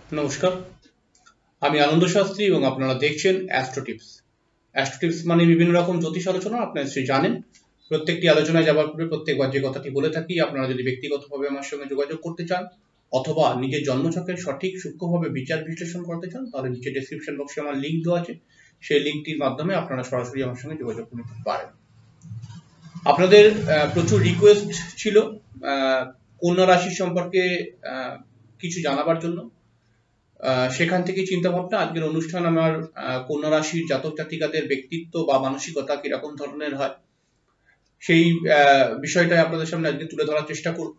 নমস্কার, আমি আনন্দ শাস্ত্রী এবং আপনারা দেখছেন অ্যাস্ট্রো টিপস। অ্যাস্ট্রো টিপস মানে বিভিন্ন রকম জ্যোতিষ আলোচনা, আপনারা নিশ্চয়ই জানেন। প্রত্যেকটি আলোচনায় যাবার পূর্বে প্রত্যেকবার যে কথাটি বলে থাকি, আপনারা যদি ব্যক্তিগতভাবে আমার সঙ্গে যোগাযোগ করতে চান অথবা নিজের জন্মছকের সঠিক সূক্ষ্মভাবে বিচার বিশ্লেষণ করতে চান, তাহলে নিচে ডেসক্রিপশন বক্সে আমার লিঙ্ক দেওয়া আছে। সেই লিঙ্কটির মাধ্যমে আপনারা সরাসরি আমার সঙ্গে যোগাযোগ করতে পারেন। আপনাদের প্রচুর রিকোয়েস্ট ছিল কন্যা রাশি সম্পর্কে কিছু জানাবার জন্য। সেখান থেকে চিন্তা ভাবনা আজকের অনুষ্ঠান আমার কন্যা রাশির জাতক জাতিকাদের ব্যক্তিত্ব বা মানসিকতা কিরকম ধরনের হয় সেই বিষয়টাই আপনাদের সামনে আজকে তুলে ধরার চেষ্টা করব।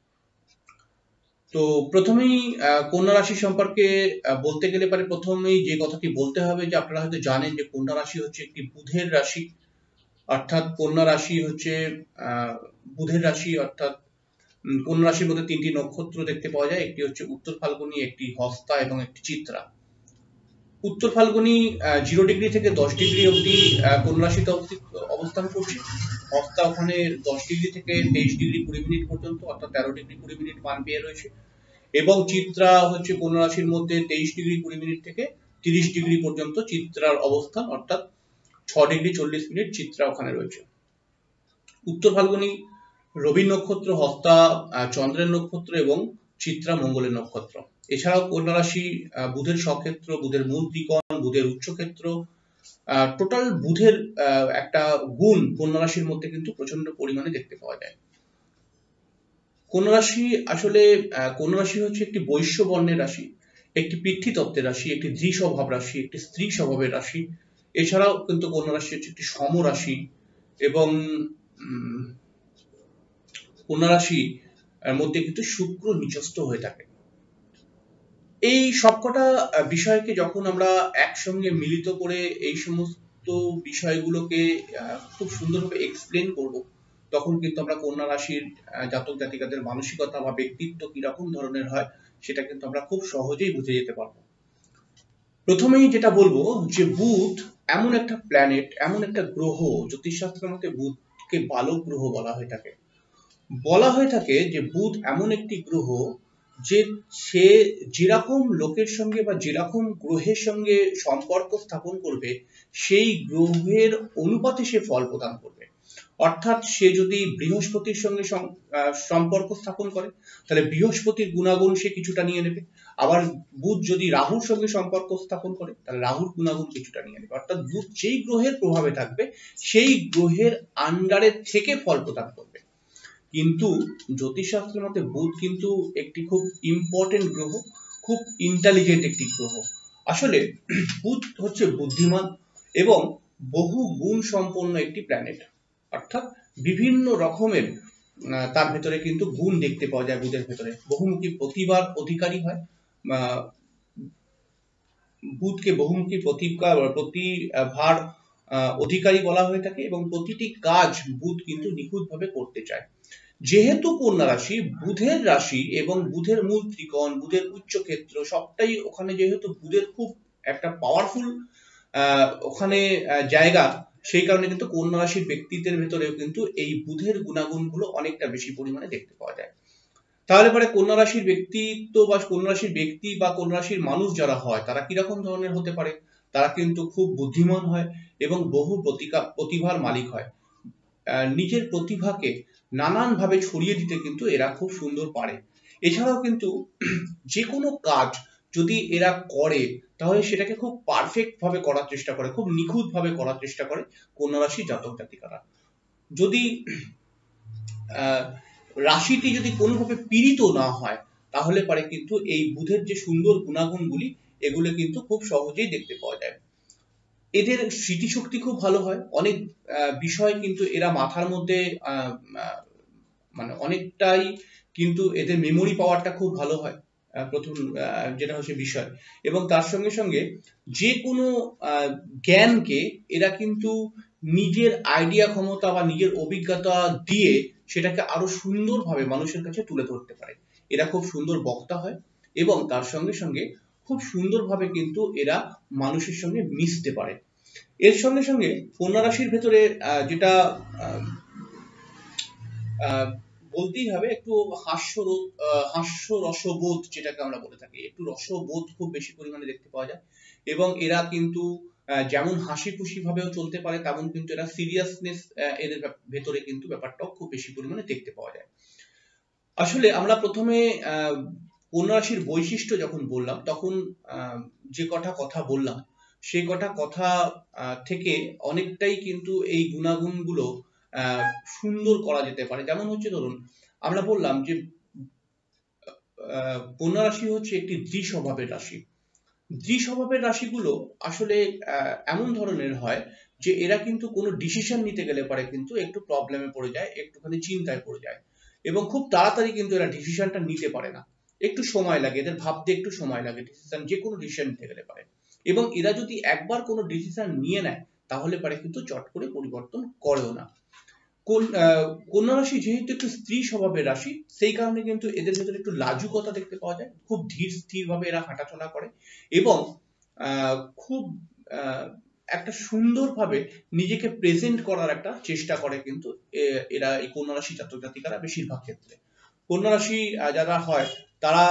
তো প্রথমেই কন্যা রাশি সম্পর্কে বলতে গেলে পারে প্রথমেই যে কথাটি বলতে হবে যে আপনারা হয়তো জানেন যে কন্যা রাশি হচ্ছে একটি বুধের রাশি। অর্থাৎ কন্যা রাশি হচ্ছে বুধের রাশি। অর্থাৎ কন্যা রাশির মধ্যে তিনটি নক্ষত্র দেখতে পাওয়া যায়, একটি হচ্ছে উত্তর ফাল্গুনী, একটি হস্তা এবং একটি চিত্রা। উত্তর ফাল্গুনী 0 ডিগ্রি থেকে 10 ডিগ্রি অবধি কন্যা রাশিতে অবস্থান করছে। হস্তা ওখানে 10 ডিগ্রি থেকে 23 ডিগ্রি 20 মিনিট পর্যন্ত, অর্থাৎ 13 ডিগ্রি 20 মিনিট মান পেয়ে রয়েছে। এবং চিত্রা হচ্ছে কন্যা রাশির মধ্যে 23 ডিগ্রি 20 মিনিট থেকে 30 ডিগ্রি পর্যন্ত চিত্রার অবস্থান, অর্থাৎ 6 ডিগ্রি 40 মিনিট চিত্রা ওখানে রয়েছে। উত্তর ফাল্গুনী রবি নক্ষত্র, হস্তা চন্দ্রের নক্ষত্র এবং চিত্রা মঙ্গলের নক্ষত্র। এছাড়াও কন্যা রাশি বুধের স্বক্ষেত্র, বুধের মূল ত্রিকোণ, বুধের উচ্চক্ষেত্র, টোটাল বুধের একটা গুণ কন্যা রাশির মধ্যে কিন্তু প্রচন্ড পরিমাণে দেখতে পাওয়া যায়। কন্যা রাশি আসলে কন্যা রাশি হচ্ছে একটি বৈশ্য বর্ণের রাশি, একটি পিতৃতত্ত্বের রাশি, একটি দ্বিস্বভাব রাশি, একটি স্ত্রী স্বভাবের রাশি। এছাড়াও কিন্তু কন্যা রাশি হচ্ছে একটি সম রাশি এবং কন্যা রাশি মধ্যে কিন্তু শুক্র নিচস্থ হয়ে থাকে। এই সবকটা বিষয়কে যখন আমরা একসঙ্গে মিলিত করে এই সমস্ত বিষয়গুলোকে খুব সুন্দরভাবে এক্সপ্লেন করব, তখন কিন্তু আমরা কন্যা রাশির জাতক জাতিকাদের মানসিকতা বা ব্যক্তিত্ব কিরকম ধরনের হয় সেটা কিন্তু আমরা খুব সহজেই বুঝে যেতে পারবো। প্রথমেই যেটা বলবো যে বুধ এমন একটা প্ল্যানেট, এমন একটা গ্রহ, জ্যোতিষশাস্ত্রের মধ্যে বুধকে বালক গ্রহ বলা হয়ে থাকে যে বুধ এমন একটি গ্রহ যে সে যেরকম লোকের সঙ্গে বা যেরকম গ্রহের সঙ্গে সম্পর্ক স্থাপন করবে সেই গ্রহের অনুপাতে সে ফল প্রদান করবে। অর্থাৎ সে যদি বৃহস্পতির সঙ্গে সম্পর্ক স্থাপন করে তাহলে বৃহস্পতির গুণাগুণ সে কিছুটা নিয়ে নেবে। আবার বুধ যদি রাহুর সঙ্গে সম্পর্ক স্থাপন করে তাহলে রাহুর গুণাগুণ কিছুটা নিয়ে নেবে। অর্থাৎ বুধ যেই গ্রহের প্রভাবে থাকবে সেই গ্রহের আন্ডারে থেকে ফল প্রদান করবে। কিন্তু জ্যোতিষশাস্ত্রের মতে বুধ কিন্তু একটি খুব ইম্পর্টেন্ট গ্রহ, খুব ইন্টেলিজেন্ট একটি গ্রহ। আসলে বুধ হচ্ছে বুদ্ধিমান এবং বহু গুণ সম্পন্ন একটি প্ল্যানেট। অর্থাৎ বিভিন্ন রকমের তার ভেতরে কিন্তু গুণ দেখতে পাওয়া যায়। বুধের ভেতরে বহুমুখী প্রতিভার অধিকারী হয়। বুধকে বহুমুখী প্রতিভার অধিকারী বলা হয়ে থাকে এবং প্রতিটি কাজ বুধ কিন্তু নিখুঁতভাবে করতে চায়। যেহেতু কন্যা রাশি বুধের রাশি এবং বুধের মূল ত্রিকোণ, বুধের উচ্চক্ষেত্র সবটাই ওখানে, যেহেতু বুধের খুব একটা পাওয়ারফুল ওখানে জায়গা, সেই কারণে কিন্তু কন্যা রাশির ব্যক্তিত্বের ভেতরেও কিন্তু এই বুধের গুণাগুণগুলো অনেকটা বেশি পরিমাণে দেখতে পাওয়া যায়। তাহলে পরে কন্যা রাশির ব্যক্তিত্ব বা কন্যা রাশির ব্যক্তি বা কন্যা রাশির মানুষ যারা হয় তারা কিরকম ধরনের হতে পারে? তারা কিন্তু খুব বুদ্ধিমান হয় এবং বহু প্রতিভার মালিক হয়। নিজের প্রতিভাকে নানান ভাবে ছড়িয়ে দিতে কিন্তু এরা খুব সুন্দর পারে। এছাড়াও কিন্তু যে কোনো কাজ যদি এরা করে তাহলে সেটাকে খুব পারফেক্ট ভাবে করার চেষ্টা করে, খুব নিখুঁত ভাবে করার চেষ্টা করে কন্যা রাশির জাতক জাতিকারা। যদি রাশিটি যদি কোনোভাবে পীড়িত না হয় তাহলে পারে কিন্তু এই বুধের যে সুন্দর গুণাগুণগুলি এগুলো কিন্তু খুব সহজেই দেখতে পাওয়া যায়। এদের স্মৃতিশক্তি খুব ভালো হয়, অনেক বিষয় কিন্তু এরা মাথার মধ্যে মানে অনেকটাই কিন্তু এদের মেমোরি পাওয়ারটা খুব ভালো হয়, প্রথম যেটা হচ্ছে বিষয়। এবং তার সঙ্গে সঙ্গে যে কোনো জ্ঞানকে এরা কিন্তু নিজের আইডিয়া ক্ষমতা বা নিজের অভিজ্ঞতা দিয়ে সেটাকে আরো সুন্দরভাবে মানুষের কাছে তুলে ধরতে পারে। এরা খুব সুন্দর বক্তা হয় এবং তার সঙ্গে সঙ্গে খুব সুন্দরভাবে কিন্তু এরা মানুষের সঙ্গে মিশতে পারে। এর সঙ্গে সঙ্গে কন্যা রাশির ভেতরে যেটা বলতেই হবে একটু হাস্যরসবোধ যেটাকে আমরা বলে থাকি, একটু রসবোধ খুব বেশি পরিমাণে দেখতে পাওয়া যায়। এবং এরা কিন্তু যেমন হাসি খুশি ভাবেও চলতে পারে, তেমন কিন্তু এরা সিরিয়াসনেস এদের ভেতরে কিন্তু ব্যাপারটাও খুব বেশি পরিমাণে দেখতে পাওয়া যায়। আসলে আমরা প্রথমে কন্যা রাশির বৈশিষ্ট্য যখন বললাম, তখন যে কথা বললাম সেই কথা থেকে অনেকটাই কিন্তু এই গুণাগুণগুলো সুন্দর করা যেতে পারে। যেমন হচ্ছে ধরুন, আমরা বললাম যে কন্যা রাশি হচ্ছে একটি দ্বিস্বভাবের রাশি। দ্বিস্বভাবের রাশিগুলো আসলে এমন ধরনের হয় যে এরা কিন্তু কোনো ডিসিশন নিতে গেলে পরে কিন্তু একটু প্রবলেমে পড়ে যায়, একটুখানি চিন্তায় পড়ে যায়, এবং খুব তাড়াতাড়ি কিন্তু এরা ডিসিশনটা নিতে পারে না, একটু সময় লাগে, এদের ভাবতে একটু সময় লাগে ডিসিশন, যে কোনো ডিসিশন নিতে গেলে পারে। এবং এরা যদি একবার কোনো ডিসিশন নিয়ে নেয় তাহলে পারে কিন্তু চট করে পরিবর্তন করেও না। কন্যা রাশি যেহেতু একটু স্ত্রী স্বভাবের রাশি, সেই কারণে কিন্তু এদের ভেতরে একটু লাজুকতা দেখতে পাওয়া যায়, খুব ধীর স্থির ভাবে এরা হাঁটাচলা করে, এবং খুব একটা সুন্দরভাবে নিজেকে প্রেজেন্ট করার একটা চেষ্টা করে কিন্তু এরা, এই কন্যা রাশি জাতক জাতিকারা বেশিরভাগ ক্ষেত্রে। কন্যা রাশি যারা হয় তারা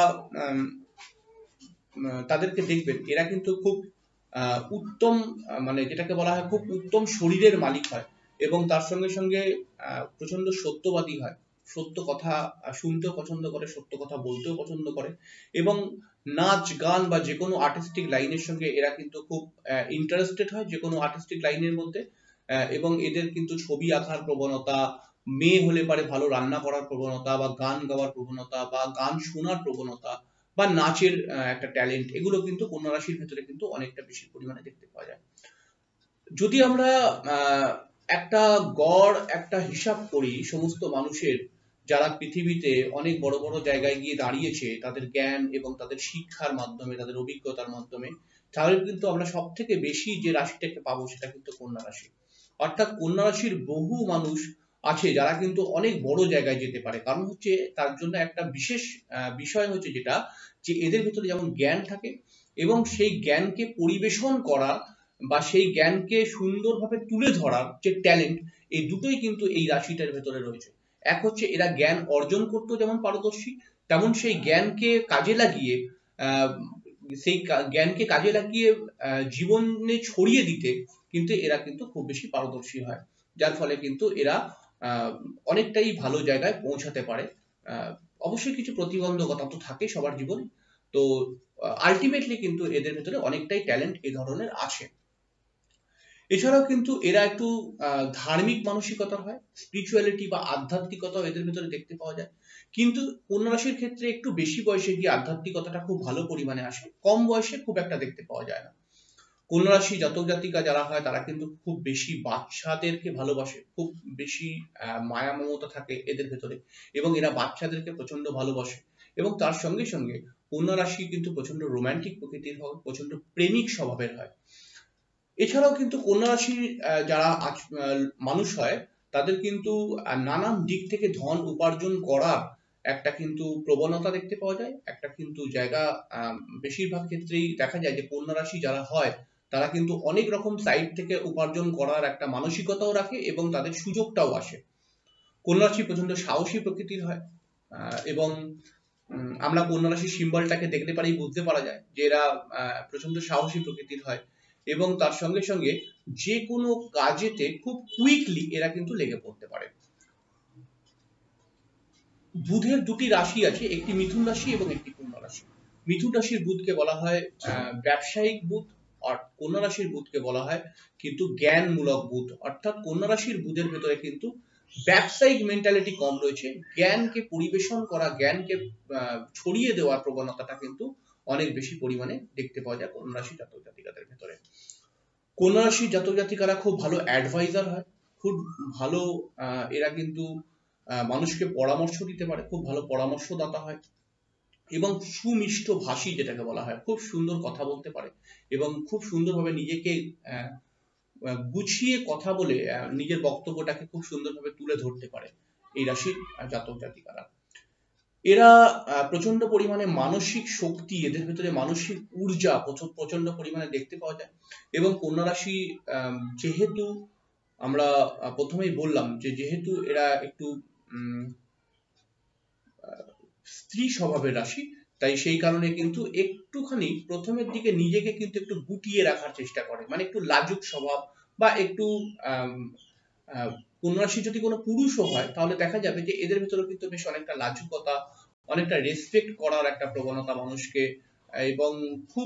তাদেরকে দেখবেন এরা কিন্তু খুব উত্তম, মানে যেটাকে বলা হয় খুব উত্তম শরীরের মালিক হয়, এবং তার সঙ্গে সঙ্গে প্রচন্ড সত্যবাদী হয়, সত্য কথা শুনতেও পছন্দ করে, সত্য কথা বলতেও পছন্দ করে, এবং নাচ গান বা যে কোনো আর্টিস্টিক লাইনের সঙ্গে এরা কিন্তু খুব ইন্টারেস্টেড হয়, যে কোনো আর্টিস্টিক লাইনের মধ্যে। এবং এদের কিন্তু ছবি আঁকার প্রবণতা, মেয়ে হলে পারে ভালো রান্না করার প্রবণতা, বা গান গাওয়ার প্রবণতা, বা গান শোনার প্রবণতা, বা নাচের একটা ট্যালেন্ট, এগুলো কিন্তু কন্যা রাশির ভেতরে কিন্তু অনেকটা বেশি পরিমাণে দেখতে পাওয়া যায়। যদি আমরা একটা গড় একটা হিসাব করি সমস্ত মানুষের, যারা পৃথিবীতে অনেক বড় বড় জায়গায় গিয়ে দাঁড়িয়েছে তাদের জ্ঞান এবং তাদের শিক্ষার মাধ্যমে, তাদের অভিজ্ঞতার মাধ্যমে, তাহলে কিন্তু আমরা সব থেকে বেশি যে রাশিটাকে পাবো সেটা কিন্তু কন্যা রাশি। অর্থাৎ কন্যা রাশির বহু মানুষ আছে যারা কিন্তু অনেক বড় জায়গায় যেতে পারে, কারণ হচ্ছে তার জন্য একটা বিশেষ বিষয় হচ্ছে যেটা, যে এদের ভিতরে যেমন জ্ঞান থাকে, এবং সেই জ্ঞানকে পরিবেশন করা বা সেই জ্ঞানকে সুন্দরভাবে তুলে ধরার যে ট্যালেন্ট, এই দুটোই কিন্তু এই রাশিটার ভেতরে রয়েছে। এক হচ্ছে এরা জ্ঞান অর্জন করতেও যেমন পারদর্শী, তেমন সেই জ্ঞানকে কাজে লাগিয়ে জীবনে ছড়িয়ে দিতে কিন্তু এরা কিন্তু খুব বেশি পারদর্শী হয়, যার ফলে কিন্তু এরা অনেকটাই ভালো জায়গায় পৌঁছাতে পারে। অবশ্যই কিছু প্রতিবন্ধকতা তো থাকে সবার জীবনে, তো আলটিমেটলি কিন্তু এদের ভেতরে অনেকটাই ট্যালেন্ট এই ধরনের আছে। এছাড়াও কিন্তু এরা একটু ধার্মিক মানসিকতার হয়, স্পিরিচুয়ালিটি বা আধ্যাত্মিকতাও এদের ভেতরে দেখতে পাওয়া যায়। কিন্তু কন্যা রাশির ক্ষেত্রে একটু বেশি বয়সে গিয়ে আধ্যাত্মিকতাটা খুব ভালো পরিমাণে আসে, কম বয়সে খুব একটা দেখতে পাওয়া যায় না। কন্যা রাশি জাতক জাতিকা যারা হয় তারা কিন্তু খুব বেশি বাচ্চাদেরকে ভালোবাসে, খুব বেশি মায়া মমতা থাকে এদের ভেতরে, এবং এরা বাচ্চাদেরকে প্রচন্ড ভালোবাসে, এবং তার সঙ্গে সঙ্গে কন্যা রাশি কিন্তু প্রচন্ড রোমান্টিক প্রকৃতির হয়, প্রচন্ড প্রেমিক স্বভাবের হয়। এছাড়াও কিন্তু কন্যা রাশির যারা মানুষ হয় তাদের কিন্তু নানান দিক থেকে ধন উপার্জন করার একটা কিন্তু প্রবণতা দেখতে পাওয়া যায়, একটা কিন্তু জায়গা বেশিরভাগ ক্ষেত্রেই দেখা যায় যে কন্যা রাশি যারা হয় তারা কিন্তু অনেক রকম সাইড থেকে উপার্জন করার একটা মানসিকতাও রাখে, এবং তাদের সুযোগটাও আসে। কন্যা রাশি প্রচন্ড সাহসী প্রকৃতির হয়, এবং আমরা কন্যা রাশির সিম্বলটাকে দেখতে পারি, বুঝতে পারা যায় যে এরা প্রচন্ড সাহসী প্রকৃতির হয়, এবং তার সঙ্গে সঙ্গে যে কোনো কাজেতে খুব কুইকলি এরা কিন্তু লেগে পড়তে পারে। বুধের দুটি রাশি আছে, একটি মিথুন রাশি এবং একটি কন্যা রাশি। মিথুন রাশির বুধকে বলা হয় ব্যবসায়িক বুধ, আর কন্যা রাশির বুধকে বলা হয় কিন্তু জ্ঞানমূলক বুধ। অর্থাৎ কন্যা রাশির বুধের ভেতরে কিন্তু ব্যবসায়িক মেন্টালিটি কম রয়েছে, জ্ঞানকে পরিবেশন করা, জ্ঞানকে ছড়িয়ে দেওয়ার প্রবণতাটা কিন্তু অনেক বেশি পরিমাণে দেখতে পাওয়া যায় কন্যা রাশি জাতক জাতিকাদের ভেতরে। কন্যা রাশি জাতক জাতিকারা খুব ভালো অ্যাডভাইজার হয়, খুব ভালো এরা কিন্তু মানুষকে পরামর্শ দিতে পারে, খুব ভালো পরামর্শদাতা হয়, এবং সুমিষ্ট ভাষী যেটাকে বলা হয়, খুব সুন্দর কথা বলতে পারে, এবং খুব সুন্দরভাবে নিজেকে গুছিয়ে কথা বলে নিজের বক্তব্যটাকে খুব সুন্দরভাবে তুলে ধরতে পারে এই রাশির জাতক জাতিকারা। এরা প্রচন্ড পরিমাণে মানসিক শক্তি, এদের ভেতরে মানসিক ঊর্জা প্রচন্ড পরিমাণে দেখতে পাওয়া যায়। এবং কন্যা রাশি যেহেতু আমরা প্রথমেই বললাম যে যেহেতু এরা একটু স্ত্রী স্বভাবের রাশি, তাই সেই কারণে কিন্তু একটুখানি প্রথমের দিকে নিজেকে কিন্তু একটু গুটিয়ে রাখার চেষ্টা করে, মানে একটু লাজুক স্বভাব বা একটু কন্যা রাশি যদি কোনো পুরুষও হয় তাহলে দেখা যাবে যে এদের ভিতরে কিন্তু বেশ অনেকটা লাজুকতা, অনেকটা রেসপেক্ট করার একটা প্রবণতা মানুষকে, এবং খুব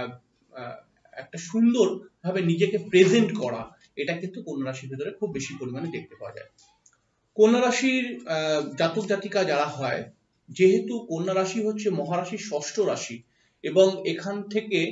একটা সুন্দর ভাবে নিজেকে প্রেজেন্ট করা, এটা কিন্তু কন্যা রাশির ভিতরে খুব বেশি পরিমাণে দেখতে পাওয়া যায়। কন্যা রাশির জাতক জাতিকা যারা হয়, যেহেতু কন্যা রাশি হচ্ছে মহারাশির ষষ্ঠ রাশি এবং এখান থেকে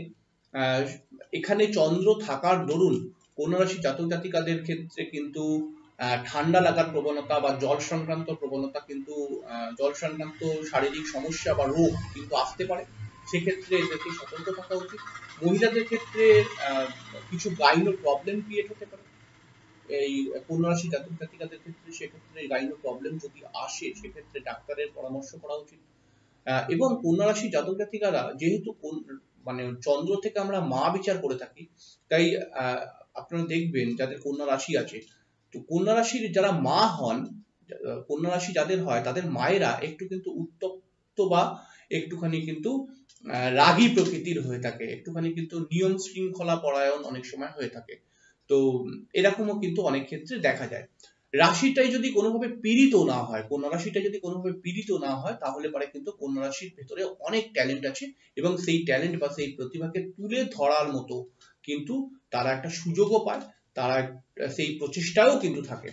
এখানে চন্দ্র থাকার দরুন কন্যা রাশি জাতক জাতিকাদের ক্ষেত্রে কিন্তু ঠান্ডা লাগার প্রবণতা বা জল সংক্রান্ত প্রবণতা কিন্তু জল সংক্রান্ত শারীরিক সমস্যা বা রোগ কিন্তু আসতে পারে, সেক্ষেত্রে এদেরকে সতর্ক থাকা উচিত। মহিলাদের ক্ষেত্রে কিছু গাইনো প্রবলেম ক্রিয়েট হতে পারে এই কন্যা রাশি জাতক জাতিকাদের ক্ষেত্রে, সেক্ষেত্রে গাইনো প্রবলেম যদি আসে সেক্ষেত্রে ডাক্তারের পরামর্শ করা উচিত। এবং কন্যা রাশি জাতক জাতিকারা যেহেতু মানে চন্দ্র থেকে আমরা মা বিচার করে থাকি, তাই আপনারা দেখবেন যাদের কন্যা রাশি আছে, তো কন্যা রাশির যারা মা হন, কন্যা রাশি যাদের হয় তাদের মায়েরা একটু কিন্তু উত্তপ্ত বা একটুখানি কিন্তু রাগী প্রকৃতির হয়ে থাকে, একটুখানি কিন্তু নিয়ম শৃঙ্খলা পরায়ণ অনেক সময় হয়ে থাকে। তো এরকমও কিন্তু অনেক ক্ষেত্রে দেখা যায়। রাশিটাই যদি কোনোভাবে পীড়িত না হয়, কন্যা রাশিটা যদি কোনোভাবে পীড়িত না হয়, তাহলে পরে কিন্তু কন্যা রাশির ভেতরে অনেক ট্যালেন্ট আছে এবং সেই ট্যালেন্ট বা সেই প্রতিভাকে তুলে ধরার মতো কিন্তু তারা একটা সুযোগও পায়, তারা সেই প্রচেষ্টাও কিন্তু থাকে।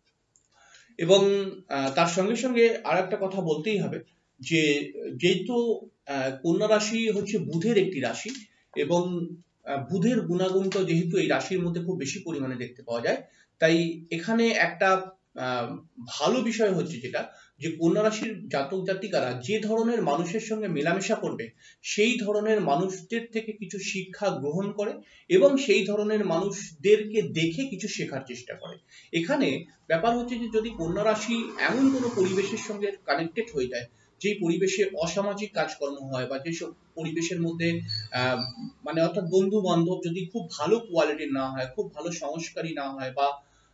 এবং তার সঙ্গে সঙ্গে আর একটা কথা বলতেই হবে যে যেহেতু কন্যা রাশি হচ্ছে বুধের একটি রাশি এবং বুধের গুণাগুণটা যেহেতু এই রাশির মধ্যে খুব বেশি পরিমাণে দেখতে পাওয়া যায়, তাই এখানে একটা ভালো বিষয় হচ্ছে যেটা, যে কন্যা রাশির জাতক জাতিকারা যে ধরনের মানুষের সঙ্গে মেলামেশা করবে সেই ধরনের মানুষদের থেকে কিছু শিক্ষা গ্রহণ করে এবং সেই ধরনের মানুষদেরকে দেখে কিছু শেখার চেষ্টা করে। এখানে ব্যাপার হচ্ছে যে যদি কন্যা রাশি এমন কোনো পরিবেশের সঙ্গে কানেক্টেড হয়ে যায়, যে পরিবেশে অসামাজিক কাজকর্ম হয় বা যেসব পরিবেশের মধ্যে মানে অর্থাৎ বন্ধু বান্ধব যদি খুব ভালো কোয়ালিটির না হয়, খুব ভালো সংস্কারী না হয় বা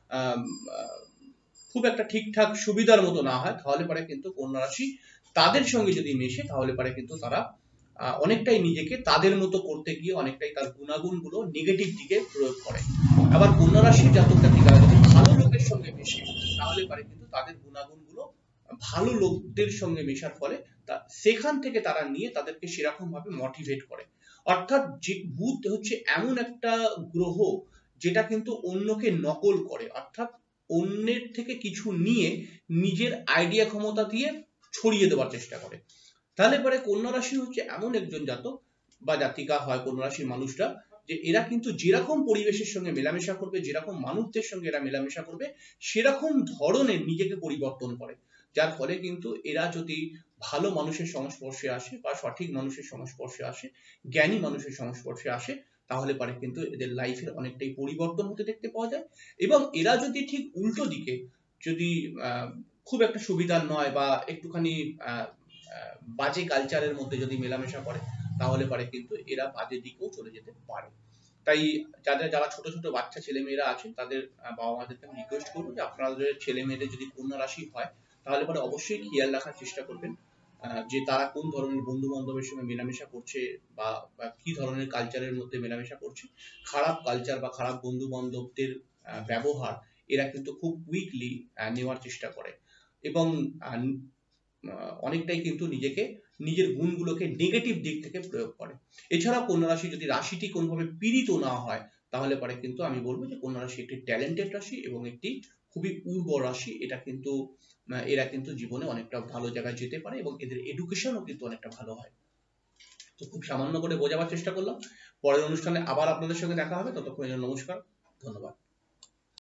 খুব একটা ঠিকঠাক সুবিধার মতো না হয়, তাহলে পরে কিন্তু কন্যা রাশি তাদের সঙ্গে যদি মেশে তাহলে পরে কিন্তু তারা অনেকটাই নিজেকে তাদের মতো করতে গিয়ে অনেকটাই তার গুণাগুণগুলো নেগেটিভ দিকে প্রয়োগ করে। আবার কন্যা রাশির জাতক জাতিকারা যদি ভালো লোকের সঙ্গে মেশে তাহলে পরে কিন্তু তাদের গুণাগুণগুলো ভালো লোকদের সঙ্গে মেশার ফলে সেখান থেকে তারা নিয়ে তাদেরকে সেরকম ভাবে মোটিভেট করে। অর্থাৎ যে বুধ হচ্ছে এমন একটা গ্রহ যেটা কিন্তু অন্যকে নকল করে, অর্থাৎ অন্যের থেকে কিছু নিয়ে নিজের আইডিয়া ক্ষমতা দিয়ে ছড়িয়ে দেওয়ার চেষ্টা করে। তাহলে পরে কন্যা রাশি হচ্ছে এমন একজন জাতক বা জাতিকা হয় কন্যা রাশির মানুষরা, যে এরা কিন্তু যেরকম পরিবেশের সঙ্গে মেলামেশা করবে, যেরকম মানুষদের সঙ্গে এরা মেলামেশা করবে, সেরকম ধরনের নিজেকে পরিবর্তন করে, যার ফলে কিন্তু এরা যদি ভালো মানুষের সংস্পর্শে আসে বা সঠিক মানুষের সংস্পর্শে আসে, জ্ঞানী মানুষের সংস্পর্শে আসে, তাহলে পারে কিন্তু এদের লাইফের অনেকটাই পরিবর্তন হতে দেখতে পাওয়া যায়। এবং এরা যদি ঠিক উল্টো দিকে যদি খুব একটা সুবিধার নয় বা একটুখানি বাজে কালচারের মধ্যে যদি মেলামেশা করে, তাহলে পারে কিন্তু এরা বাজে দিকেও চলে যেতে পারে। তাই যারা ছোট ছোট বাচ্চা ছেলে মেয়েরা আছেন তাদের বাবা মাদেরকে আমি রিকোয়েস্ট করবো যে আপনাদের ছেলে মেয়েদের যদি কন্যা রাশি হয় তাহলে পরে অবশ্যই খেয়াল রাখার চেষ্টা করবেন যে তারা কোন ধরনের বন্ধু বান্ধবের সঙ্গে মেলামেশা করছে বা কি ধরনের কালচারের মধ্যে মেলামেশা করছে। খারাপ কালচার বা খারাপ বন্ধু বান্ধবদের ব্যবহার এরা কিন্তু খুব কুইকলি নেওয়ার চেষ্টা করে এবং অনেকটাই কিন্তু নিজের গুণগুলোকে নেগেটিভ দিক থেকে প্রয়োগ করে। এছাড়া কন্যা রাশি যদি রাশিটি কোনোভাবে পীড়িত না হয় তাহলে পরে কিন্তু আমি বলবো যে কন্যা রাশি একটি ট্যালেন্টেড রাশি এবং একটি খুবই উর্বর রাশি। এরা কিন্তু জীবনে অনেকটা ভালো জায়গায় যেতে পারে এবং এদের এডুকেশনও কিন্তু অনেকটা ভালো হয়। তো খুব সামান্য করে বোঝাবার চেষ্টা করলাম। পরের অনুষ্ঠানে আবার আপনাদের সঙ্গে দেখা হবে, ততক্ষণের জন্য নমস্কার, ধন্যবাদ।